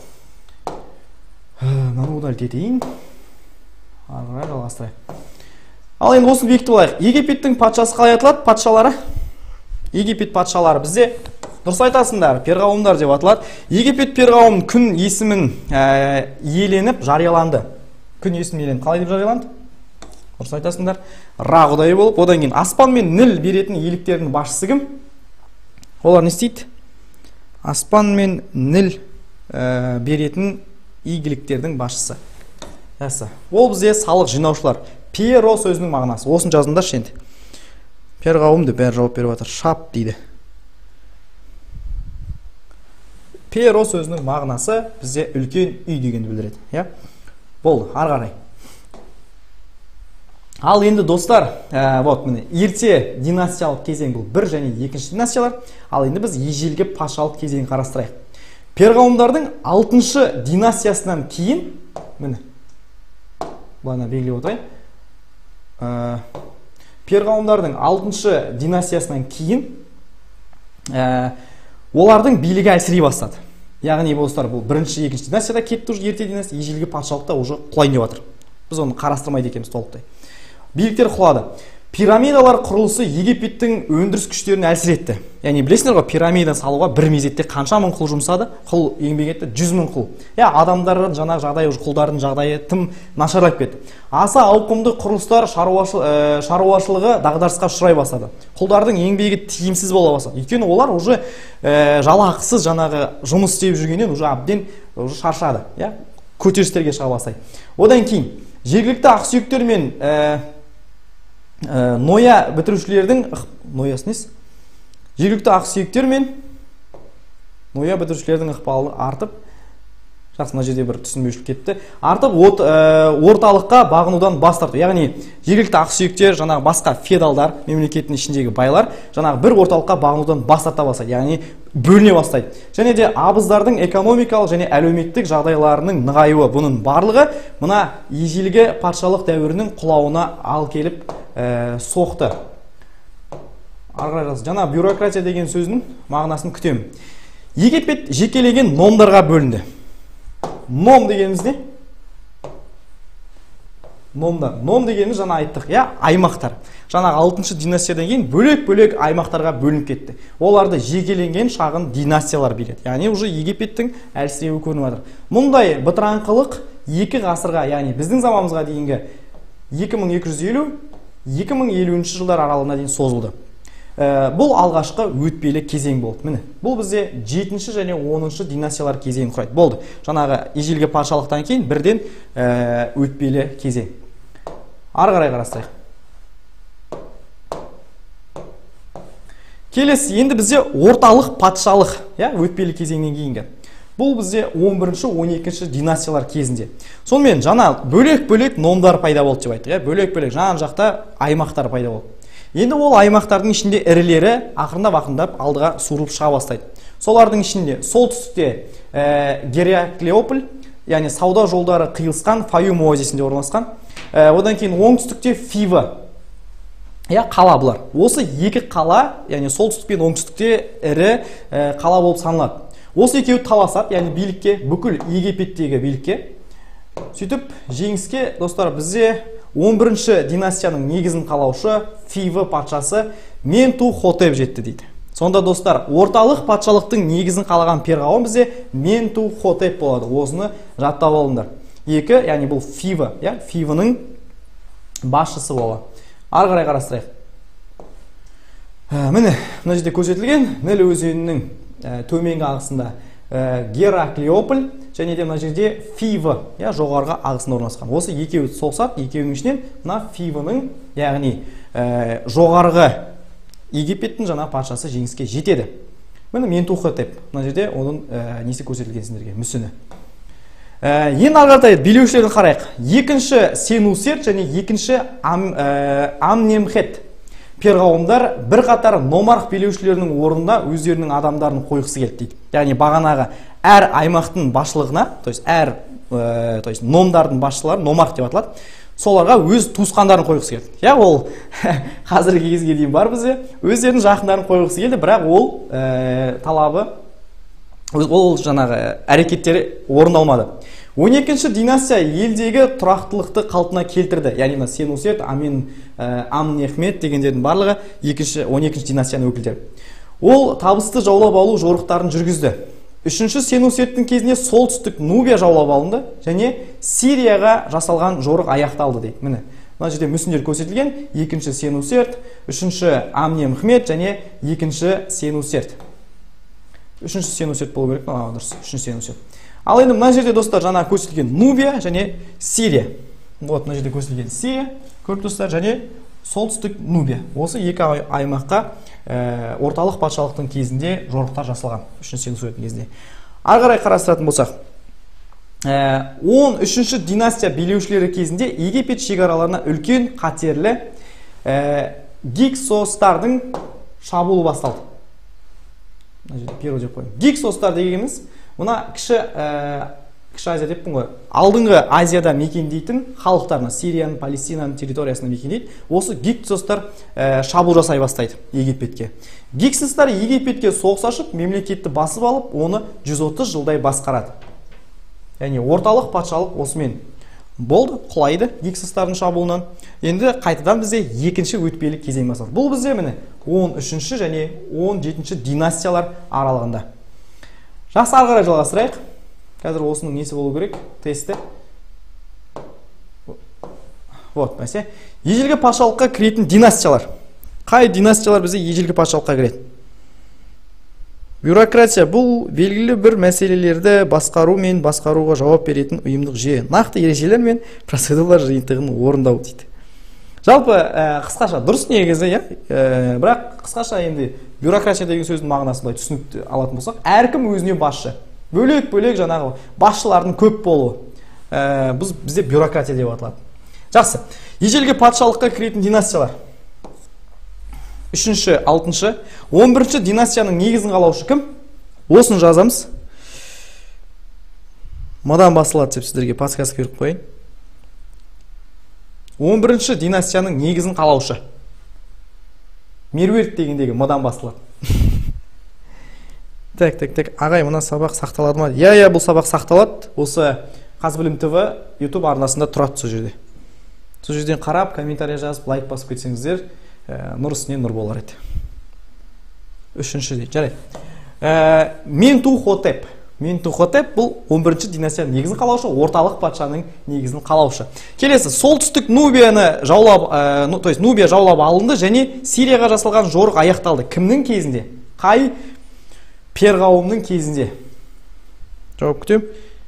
Мынаны удалить етейін. Ары қарай жалғастырайық. Ал енді осы бекітіп алайық. Египеттің патшасы қалай аталады? Патшалары. Египет патшалары бізде дұрыс айтасыңдар, Перғауымдар деп аталады. Египет Перғауым күн есімін ә, иеленіп жарияланды. Күн есімін иеленіп қалай деп жарияланды? Дұрыс айтасыңдар. Ра құдайы болып, одан кейін аспан мен ніл беретін иеліктердің басшысы кім? Олар не істейді? Аспан мен ніл ә, беретін игіліктердің басшысы. Ясы. Ол бізде салық жинаушылар. Перо сөзінің мағынасы. Осын жазыңдар енді. Перғауымды бәрі жауап беріп жатыр. Шап дейді. Перо сөзінің мағынасы бізде үлкен үй дегенді білдіреді. Я? Болды, ары қарай. Ал енді достар, ә, вот міне ерте династиялық кезең бұл бір және екінші династиялар. Ал енді біз ежелгі патшалық кезеңін қарастырайық. Перғауымдардың алтыншы династиясынан кейін, міне, бұлайна белгілеп отырайын. Ә, Перғауымдардың алтыншы династиясынан кейін ә, олардың билігі әлсірей бастады. Яғни достар, бұл бірінші, екінші династияда кетті, уже ерте династия, ежелгі патшалықта уже құлайын деп жатыр. Біз оны қарастырмайды екенбіз толықтай. Биліктер құлады. Пирамидалар құрылысы Египеттің өндіріс күштерін әлсіретті. Яғни білесіңдер ғой, пирамида салуға бір мезетте қанша мың құл жұмсады? Құл еңбек етті, жүз мың құл. Я, адамдардың жаңағы жағдайы, құлдардың жағдайы тым нашарлап кетті. Аса ауқымды құрылыстар шаруашыл, ә, шаруашылығы дағдарысқа ұшырай бастады. Құлдардың еңбегі тиімсіз бола бастады. Өйткені олар уже ә, жалақысыз жаңағы жұмыс істеп жүргеннен уже әбден уже шаршады. Я, көтерілістерге шыға бастайды. Одан кейін жергілікті ақсүйектер мен ә, ә, ноя бітірушілердің ноясы несі? Жергілікті ақсүйектер мен ноя бітірушілердің ықпалы артып, жақсы, мына жерде бір түсінбеушілік кетті, артып от, ә, орталыққа бағынудан бас тарту. Яғни жергілікті ақсүйектер, жаңағы басқа феодалдар, мемлекеттің ішіндегі байлар, жаңағы бір орталыққа бағынудан бас тарта бастайды, яғни бөліне бастайды. Және де абыздардың экономикалық және әлеуметтік жағдайларының нығаюы, бұның барлығы мына ежелгі патшалық дәуірінің құлауына ал келіп ә, соқты. Ары қарай жазайық. Жаңа бюрократия деген сөздің мағынасын күтемін. Египет жекелеген номдарға бөлінді. Ном дегеніміз не? Номдар. Ном дегеніміз жаңа айттық, я, аймақтар. Жаңағы алтыншы династиядан кейін бөлек-бөлек аймақтарға бөлініп кетті. Оларды жекеленген шағын династиялар биледі. Яғни уже Египеттің әлсіреуі көрініп жатыр. Мұндай бытыраңқылық екі ғасырға, яғни біздің заманымызға дейінгі екі мың екі жүз елу - екі мың елуінші жылдар аралығына дейін созылды. Ә, бұл алғашқы өтпелі кезең болды. Міне, бұл бізде жетінші және оныншы династиялар кезеңін құрайды. Болды. Жаңағы ежелгі патшалықтан кейін бірден ә, өтпелі кезең. Ары қарай қарастырайық. Келесі, енді бізде орталық патшалық, я, өтпелі кезеңнен кейінгі. Бұл бізде он бірінші он екінші династиялар кезінде. Сонымен жаңа бөлек-бөлек номдар пайда болды деп айттық, я, бөлек-бөлек жан-жақта аймақтар пайда болды. Енді ол аймақтардың ішінде ірілері ақырындап-ақырындап алдыға суырылып шыға бастайды. Солардың ішінде солтүстікте ә, Гераклеополь, яғни сауда жолдары қиылысқан Фаюм оазисінде орналасқан. Ә, одан кейін оңтүстікте Фива, я, қала бұлар. Осы екі қала, яғни солтүстік пен оңтүстікте ірі ә, қала болып саналады. Осы екеуі таласады, яғни билікке, бүкіл Египеттегі билікке. Сөйтіп, жеңіске, достар, бізде он бірінші династияның негізін қалаушы Фива патшасы Ментухотеп жетті дейді. Сонда, достар, орталық патшалықтың негізін қалаған перғауын бізде Ментухотеп болады. Осыны жаттап алыңдар. Екі, яғни бұл Фива, я, Фиваның басшысы болады. Ары қарай қарастырайық. Ә, міне, мына жерде көрсетілген Ніл өзенінің ә, төменгі ағысында ә, Гераклеополь және де мына жерде Фива, я, жоғарғы ағысында орналасқан. Осы екеуі соғысады, екеуінің ішінен мына Фиваның, яғни ә, жоғарғы Египеттің жаңа патшасы жеңіске жетеді. Міне Ментухотеп, мына жерде оның ә, несі көрсетілген сендерге, мүсіні. Ә, ең ары билеушілерін қарайық. Екінші Сенусерт және екінші Ам, ә, Амнемхет перғауындар бір қатар номарх билеушілерінің орнында өздерінің адамдарын қойғысы келді дейді. Яғни бағанағы әр аймақтың басшылығына, то есть әр ә, то есть номдардың басшылары, номарх деп аталады, соларға өз туысқандарын қойғысы келді. Я, ол қазіргі кезге дейін бар бізде, өздерінің жақындарын қойғысы келді, бірақ ол ә, талабы, ол жаңағы әрекеттері орындалмады. он екінші династия елдегі тұрақтылықты қалпына келтірді. Яғни Сенусерт, Амин, ә, Амнехмет дегендердің барлығы екінші, он екінші династияның өкілдері. Ол табысты жаулап алу жорықтарын жүргізді. Үшінші Сенусерттің кезінде солтүстік Нубия жаулап алынды және Сирияға жасалған жорық аяқталды дейді. Міне, мына жерде мүсіндер көрсетілген. Екінші Сенусерт, үшінші Амнемхмет және екінші Сенусерт. Үшінші Сенусерт болу керек, мына дұрыс. Үшінші Сенусерт. Ал енді мына жерде, достар, жаңа көрсетілген Нубия және Сирия. Вот, мына жерде көрсетілген Сирия, көріп достар, және солтүстік Нубия. Осы екі аймаққа ә, орталық патшалықтың кезінде жорықтар жасалған. Үшінші Сенусерттің кезінде. Ары қарай қарастыратын болсақ, ә, он үшінші династия билеушілері кезінде Египет шекараларына үлкен қатерлі ә, гиксостардың шабуылы басталды. Мына жерде перо деп қойым. Гиксостар дегеніміз мына кіші ә, кіші Азия деппін ғой. Алдыңғы Азияда мекендейтін халықтарына, Сирияның, Палестинаның территориясына мекендейді. Осы гиксостар ә, шабуыл жасай бастайды Египетке. Гиксостар Египетке соғыс ашып, мемлекетті басып алып, оны жүз отыз жылдай басқарады. Яғни орталық патшалық осымен болды, құлайды гиксостардың шабуылынан. Енді қайтадан бізде екінші өтпелі кезең басталды. Бұл бізде міне он үшінші және он жетінші династиялар аралығында. Жақсы, ары қарай жалғастырайық. Қазір осының несі болу керек? Тесті. Вот, мәсе. Ежелгі патшалыққа кіретін династиялар. Қай династиялар бізде ежелгі патшалыққа кіреді? Бюрократия бұл белгілі бір мәселелерді басқару мен басқаруға жауап беретін ұйымдық жүйе. Нақты ережелер мен процедуралар жиынтығын орындау дейді. Жалпы ә, қысқаша дұрыс негізі, я? Ә, бірақ қысқаша енді бюрократия деген сөздің мағынасын былай түсінікті алатын болсақ, әркім өзіне басшы. Бөлек-бөлек жаңағы басшылардың көп болуы. Ә, біз, бізде бюрократия деп аталады. Жақсы. Ежелгі патшалыққа кіретін династиялар. Үшінші, алтыншы, он бірінші династияның негізін қалаушы кім? Осын жазамыз. Мадан басылады деп сіздерге подсказка беріп қойын. он бірінші династияның негізін қалаушы. Меруерт дегендегі мыдан басталады. Так, так, так. Ағай, мына сабақ сақталады ма? Я, я, бұл сабақ сақталады. Осы Қазбілім ТВ YouTube арнасында тұрады сол жерде. Сол жерден қарап, комментарий жазып, лайк басып кетсеңіздер, нұр үстіне нұр болар еді. Үшінші де, жарайды. Ментухотеп. Ментухотеп бұл он бірінші династияның негізін қалаушы, орталық патшаның негізін қалаушы. Келесі, солтүстік Нубияны жаулап, ә, то есть Нубия жаулап алынды және Сирияға жасалған жорық аяқталды. Кімнің кезінде? Қай перғауымның кезінде? Жауап күтем.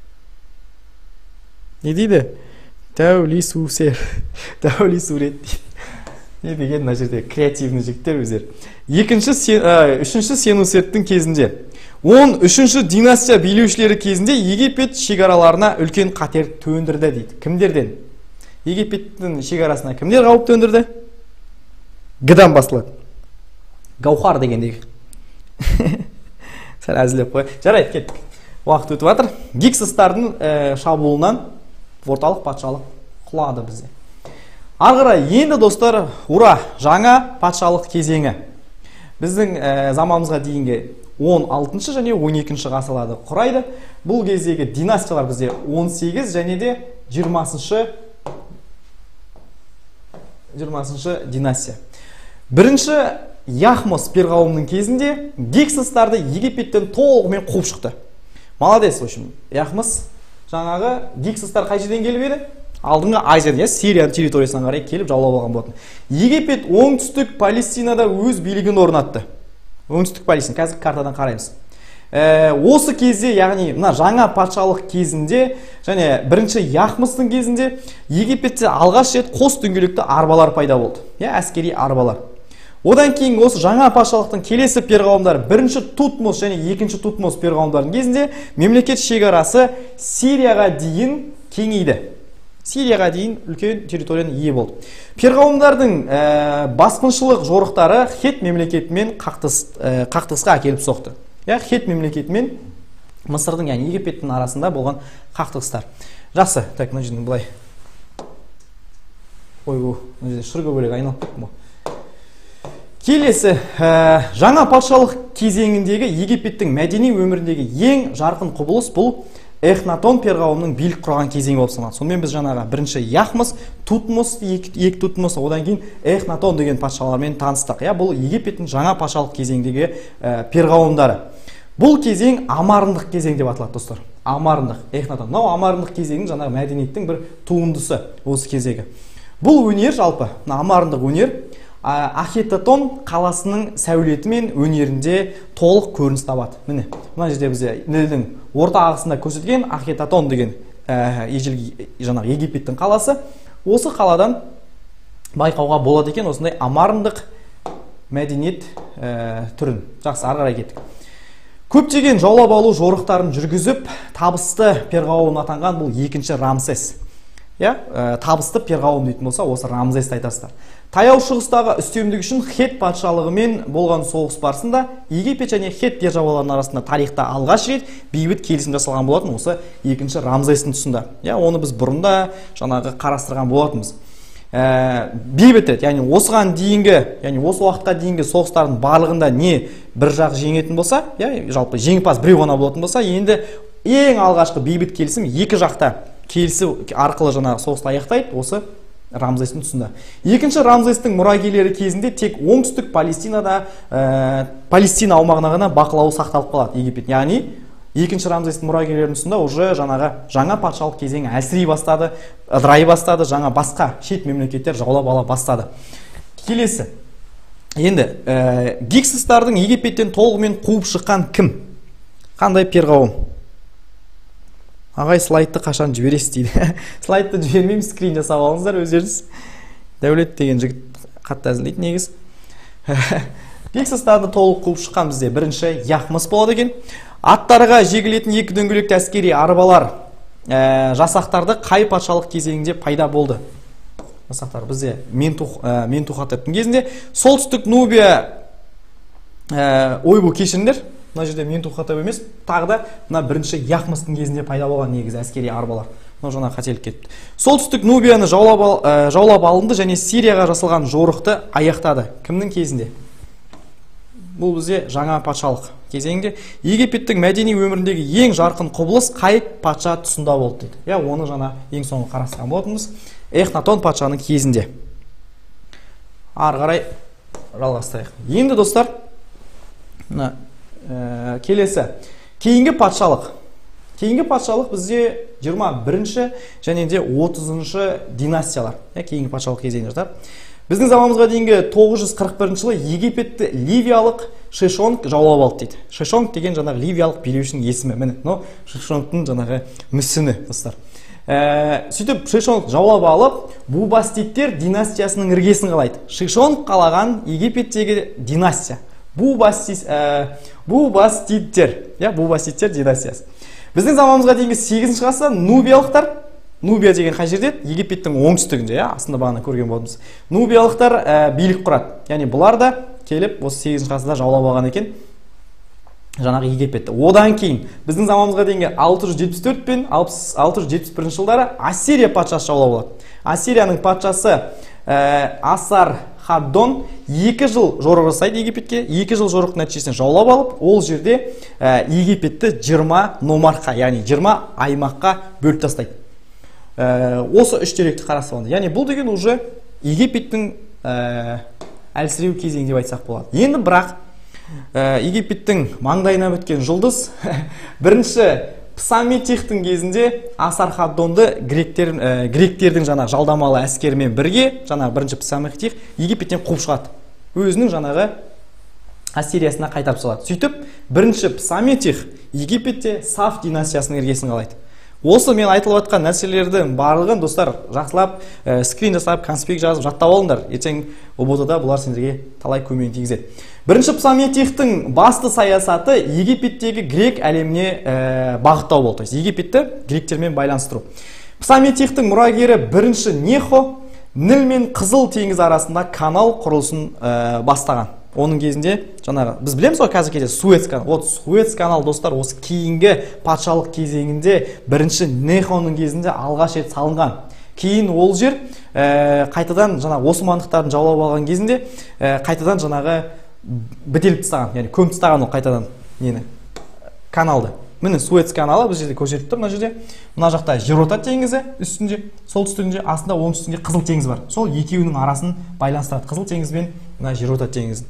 Не дейді? Тәули сусер. Тәули сурет дейді. Не деген мына жерде креативный жігіттер өздері. Екінші, үшінші Сенусерттің кезінде. он үшінші династия билеушілері кезінде Египет шекараларына үлкен қатер төндірді дейді. Кімдерден? Египеттің шекарасына кімдер қауіп төндірді? Г-дан басылады. Гаухар дегендегі. Сәл әзілеп қой. Жарайды, кеттік. Уақыт өтіп жатыр. Гиксостардың ә, шабуылынан орталық патшалық құлады бізде. Арғырай, енді достар, ура, жаңа патшалық кезеңі. Біздің ә, заманымызға дейінгі он алтыншы және он екінші ғасырларды құрайды. Бұл кездегі династиялар бізде он сегіз және де жиырмасыншы династия. Бірінші Яхмос перғауымның кезінде гиксостарды Египеттен толығымен қуып шықты. Молодец, в общем. Яхмос жаңағы гиксостар қай жерден келіп еді? Алдыңғы Азиядан, Сирияның территориясынан қарай келіп жаулап алған болатын. Египет оңтүстік Палестинада өз билігін орнатты. Оңтүстік Палестина, қазір картадан қараймыз. Ә, осы кезде, яғни мына жаңа патшалық кезінде және бірінші Яхмостың кезінде Египетте алғаш рет қос дөңгелекті арбалар пайда болды. Я, әскери арбалар. Одан кейін осы жаңа патшалықтың келесі перғауымдары бірінші Тутмос және екінші Тутмос перғауымдарының кезінде мемлекет шекарасы Сирияға дейін кеңейді. Сирияға дейін үлкен территорияны ие болды. Перғауымдардың ә, басқыншылық жорықтары Хет мемлекетімен қақтыс, ә, қақтысқа әкеліп соқты. Я, Хет мемлекетімен Мысырдың, яғни Египеттің арасында болған қақтығыстар. Жақсы, так, мына жерден былай. Ой, мына жерде шырғы бөлек айналып кеттім ғой. Келесі, ә, жаңа патшалық кезеңіндегі Египеттің мәдени өміріндегі ең жарқын құбылыс бұл Эхнатон перғауымның билік құрған кезеңі болып саналады. Сонымен біз жаңағы бірінші Яхмос, Тутмос, екі Тутмос, одан кейін Эхнатон деген патшалармен таныстық. Я, бұл Египеттің жаңа патшалық кезеңдегі ә, перғауымдары. Бұл кезең амарындық кезең деп аталады, достар. Амарындық, Эхнатон. Мынау амарындық кезеңнің жаңағы мәдениеттің бір туындысы осы кезегі. Бұл өнер жалпы, амарындық өнер Ахетатон қаласының сәулеті мен өнерінде толық көрініс табады. Міне, мына жерде бізде Нилдің орта ағысында көрсеткен Ахетатон деген ежелгі жаңағы Египеттің қаласы. Осы қаладан байқауға болады екен осындай амарындық мәдениет ә, түрін. Жақсы, ары қарай кеттік. Көптеген жаулап алу жорықтарын жүргізіп, табысты перғауым атанған бұл екінші Рамсес. Я, ә, табысты перғауым дейтін болса, осы Рамзесті айтасыздар. Таяу шығыстағы үстемдік үшін Хет патшалығымен болған соғыс барысында Египет және Хет державаларының арасында тарихта алғаш рет бейбіт келісім жасалған болатын осы екінші Рамзестің тұсында. Я, оны біз бұрында жаңағы қарастырған болатынбыз. Ә, бейбіт рет, яғни осыған дейінгі, яғни осы уақытқа дейінгі соғыстардың барлығында не бір жақ жеңетін болса, я, жалпы жеңімпаз біреу ғана болатын болса, енді ең алғашқы бейбіт келісім екі жақта келісі арқылы жаңағы соғысты аяқтайды осы Рамзестің тұсында. Екінші Рамзестің мұрагерлері кезінде тек оңтүстік Палестинада, ә, Палестина аумағына ғана бақылауы сақталып қалады Египет. Яғни екінші Рамзестің мұрагерлерінің тұсында уже жаңағы жаңа патшалық кезеңі әлсірей бастады, ыдырай бастады, жаңа басқа шет мемлекеттер жаулап ала бастады. Келесі. Енді ә, гиксостардың Египеттен толығымен қуып шыққан кім? Қандай перғауым? Ағай, слайдты қашан жібересіз дейді. Слайдты жібермеймін, скрин жасап алыңыздар өздеріңіз. Дәулет деген жігіт қатты әзірлейді негіз. Гиксостарды толық қуып шыққан бізде бірінші Яхмос болады екен. Аттарға жегілетін екі дөңгелекті әскери арбалар ә, жасақтарды қай патшалық кезеңінде пайда болды? Жасақтар бізде Ментух, ә, Ментухотептің кезінде. Солтүстік Нубия ә, ойбу кешіріңдер. Мына жерде Ментухотеп емес, тағы да мына бірінші Яхмостың кезінде пайда болған негізі әскери арбалар. мынау жаңа қателік кетті. Солтүстік Нубияны жаулап, ал, ә, жаулап алынды және Сирияға жасалған жорықты аяқтады. Кімнің кезінде? Бұл бізде жаңа патшалық кезеңде. Египеттің мәдени өміріндегі ең жарқын құбылыс қай патша тұсында болды дейді. Я, оны жаңа ең соңғы қарастырған болатынбыз. Эхнатон патшаның кезінде. Ары қарай жалғастырайық. Енді достар, мына ә, келесі кейінгі патшалық. Кейінгі патшалық бізде жиырма бірінші және де отызыншы династиялар. Ә, кейінгі патшалық кезеңде жатыр. Біздің заманымызға дейінгі тоғыз жүз қырық бірінші жылы Египетті ливиялық Шешонг жаулап алды дейді. Шешонг деген жаңағы ливиялық билеушінің есімі. Міне, но Шешонгтың жаңағы мүсіні, достар. Ә, сөйтіп Шешонг жаулап алып, Бубастидтер династиясының іргесін қалайды. Шешонг қалаған Египеттегі династия. Бубастид, ә, Бубастидтер, я, Бубастидтер династиясы. Біздің заманымызға дейінгі сегізінші ғасырда нубиялықтар, Нубия деген қай жерде? Египеттің оңтүстігінде, я, астында бағана көрген болдыңыз. Нубиялықтар ә, билік құрады. Яғни бұлар да келіп осы сегізінші ғасырда жаулап алған екен жаңағы Египетті. Одан кейін біздің заманымызға дейінгі алты жүз жетпіс төрт пен алты жүз жетпіс бірінші жылдары Ассирия патшасы жаулап алады. Ассирияның патшасы ә, Асар Хаддон екі жыл жорық жасайды Египетке. екі жыл жорық нәтижесінде жаулап алып, ол жерде ә, Египетті жиырма номарқа, яғни жиырма аймаққа бөліп тастайды. Ә, осы үш деректі қарастырғанда. Яғни бұл деген уже Египеттің ә, әлсіреу кезеңі деп айтсақ болады. Енді бірақ ә, Египеттің маңдайына біткен жұлдыз бірінші Псаметихтің кезінде Асар Хаддонды гректер, ә, гректердің жаңағы жалдамалы әскерімен бірге, жаңағы бірінші Псаметих Египеттен қуып шығады. Өзінің жаңағы Ассириясына қайтарып салады. Сөйтіп, бірінші Псаметих Египетте Саф династиясының іргесін қалайды. Осы мен айтылып жатқан нәрселердің барлығын достар жақсылап, ә, скрин жасап, конспект жазып жаттап алыңдар. Ертең о бэ тэ-да бұлар сендерге талай көмегін тигізеді. Бірінші Псаметихтің басты саясаты Египеттегі грек әлеміне ә, бағыттау болды. Египетті гректермен байланыстыру. Псаметихтің мұрагері бірінші Нехо Ніл мен Қызыл теңіз арасында канал құрылысын ә, бастаған. Оның кезінде жаңағы біз білеміз ғой қазір кезде Суэц канал. Вот Суэц канал достар осы кейінгі патшалық кезеңінде бірінші Нехоның кезінде алғаш рет салынған. Кейін ол жер ә, қайтадан жаңағы Османдықтардың жаулап алған кезінде ә, қайтадан жаңағы бітеліп тастаған, яғни көміп тастаған ол қайтадан нені каналды. Міне Суэц каналы біз жерде көрсетіп тұр. Мына жерде мына жақта Жерота теңізі үстінде, солтүстігінде, астында оңтүстігінде Қызыл теңіз бар. Сол екеуінің арасын байланыстырады, Қызыл теңіз бен мына Жерота теңізін.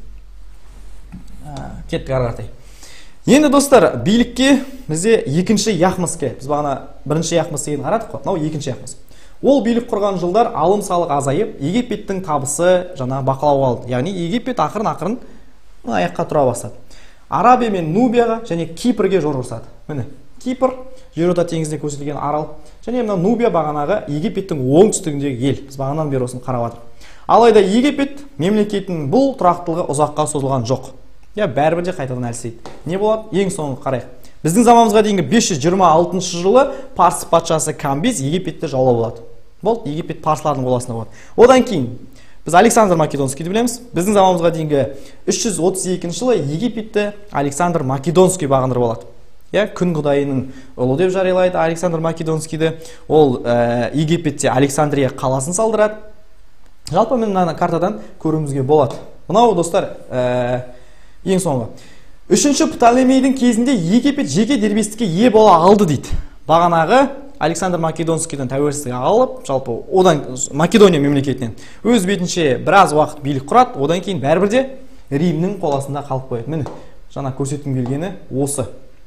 Кеттік ары қаратай. Енді достар, билікке бізде екінші Яхмыс келді. Біз бағана бірінші Яхмыс дегенді қарадық қой. Мынау екінші Яхмыс. Ол билік құрған жылдар алым салық азайып, Египеттің табысы жаңа бақылауға алды. Яғни Египет ақырын-ақырын аяққа тұра бастады. Арабия мен Нубияға және Кипрге жорық жасады. Міне, Кипр Жерота теңізінде көрсетілген арал. Және мына Нубия бағанағы Египеттің оңтүстігіндегі ел. Біз бағанан бері осыны қарап жатырмыз. Алайда Египет мемлекетінің бұл тұрақтылығы ұзаққа созылған жоқ. Я бәрібір де қайтадан әлсірейді. Не болады? Ең соңғы қарайық. Біздің заманымызға дейінгі бес жүз жиырма алтыншы жылы Парсы патшасы Камбиз Египетті жаулап алады. Болды, Египет парсылардың қол астында болады. Одан кейін біз Александр Македонскийді білеміз. Біздің заманымызға дейінгі үш жүз отыз екінші жылы Египетті Александр Македонский бағындырып алады. Я күн құдайының ұлы деп жариялайды Александр Македонскийді. Ол ә, Египетте Александрия қаласын салдырады. Жалпы мен мына картадан көруімізге болады. Мынау достар, ә, ең соңғы. Үшінші Птолемейдің кезінде Египет жеке дербестікке ие бола алды дейді. Бағанағы Александр Македонскийден тәуелсіздік алып, жалпы одан Македония мемлекетінен өз бетінше біраз уақыт билік құрады, одан кейін бәрібір де Римнің қол астында қалып қояды. Міне, жаңа көрсеткім келгені осы.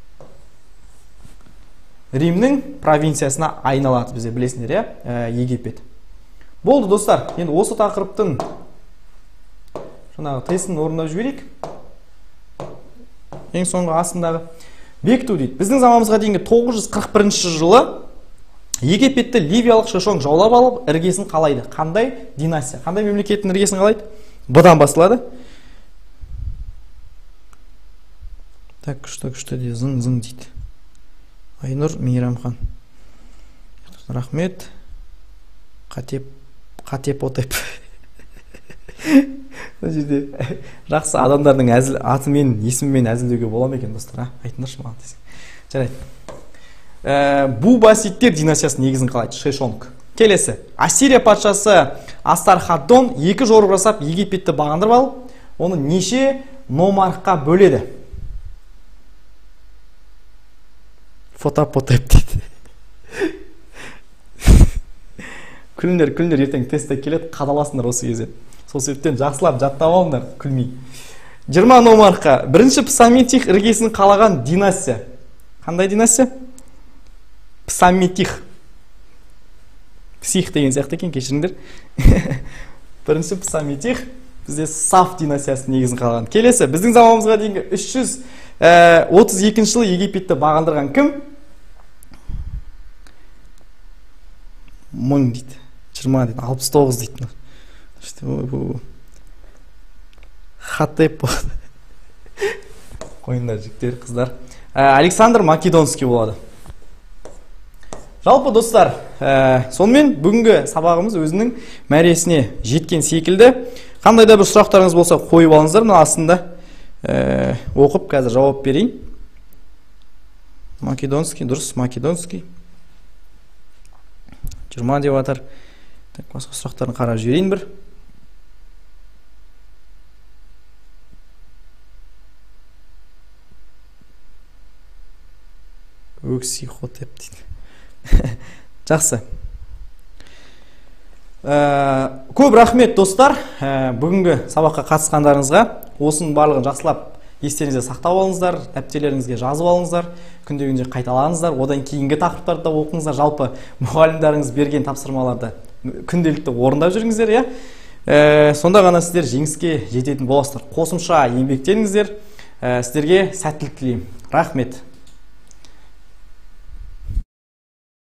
Римнің провинциясына айналады, бізде білесіңдер, иә, Египет. Болды достар, енді осы тақырыптың жаңағы тестін орындап жіберейік. Ең соңғы астындағы бекіту дейді. Біздің заманымызға дейінгі тоғыз жүз қырық бірінші жылы Египетті ливиялық Шешонг жаулап алып, іргесін қалайды. Қандай династия? Қандай мемлекеттің іргесін қалайды? Бұдан басталады. Так, күшті-күшті де зың-зың дейді. Айнұр Мейрамхан. Рахмет. Қатеп, қатеп отеп. Жақсы адамдардың әзіл атымен, есіммен әзілдеуге бола ма екен достар, айтыңдаршы маған десең. Жарайды. ә, Бубаситтер династиясының негізін қалайды, Шешонг. Келесі, Ассирия патшасы Астархаддон екі жорық жасап Египетті бағындырып алып, оны неше номархқа бөледі? Фотопотеп дейді. Күліңдер, күліңдер, ертең тестте келеді, қадаласыңдар осы кезде. Сол себептен жақсылап жаттап алыңдар, күлмей. жиырма номархқа. Бірінші Псаметих іргесін қалаған династия. Қандай династия? Псаметих. Псих деген сияқты екен, кешіріңдер. Бірінші Псаметих бізде Саф династиясының негізін қалған. Келесі, біздің заманымызға дейінгі үш жүз отыз екінші жылы Египетті бағындырған кім? Мың дейді. жиырма дейді, алпыс тоғыз дейді. Хатеп болады. Қойындар, жіктер, қыздар. Александр Македонский болады. Жалпы достар, сонымен бүгінгі сабағымыз өзінің мәресіне жеткен секілді. Қандай да бір сұрақтарыңыз болса қойып алыңыздар, мына астында оқып қазір жауап берейін. Македонский, дұрыс, Македонский. жиырма деп атар. Басқа сұрақтарын қарап жіберейін бір. Өкси хотеп дейді. Жақсы. Көп рахмет достар, бүгінгі сабаққа қатысқандарыңызға. Осының барлығын жақсылап естеріңізде сақтап алыңыздар, дәптерлеріңізге жазып алыңыздар, күнде-күнде қайталаңыздар, одан кейінгі тақырыптарды оқыңыздар. Жалпы мұғалімдеріңіз берген тапсырмаларды күнделікті орындап жүріңіздер, иә. Сонда ғана сіздер жеңіске жететін боласыздар. Қосымша еңбектеніңіздер. Сіздерге сәттілік тілеймін. Рахмет.